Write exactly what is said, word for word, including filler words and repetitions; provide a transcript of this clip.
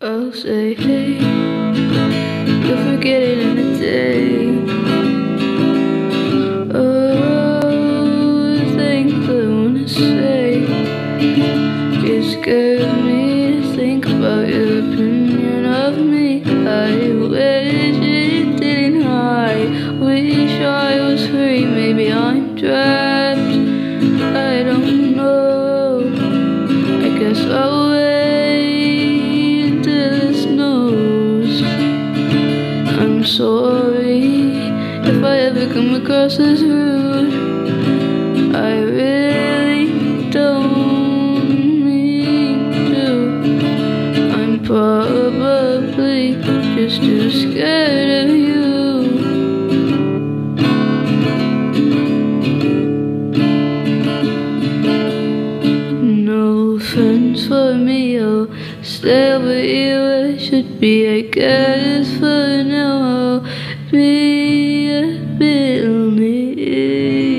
I'll say, hey, you'll forget it in a day. Oh, the things I wanna say, it scares me to think about your opinion of me. I wish it didn't hide, wish I was free. Maybe I'm trapped, I don't know. I guess I'll wait until it snows. I'm sorry if I ever come across as rude. I really don't mean to. I'm probably just too scared of you. No offense for me, I'll stay with you. I should be, I guess, for now I'll be a bit lonely.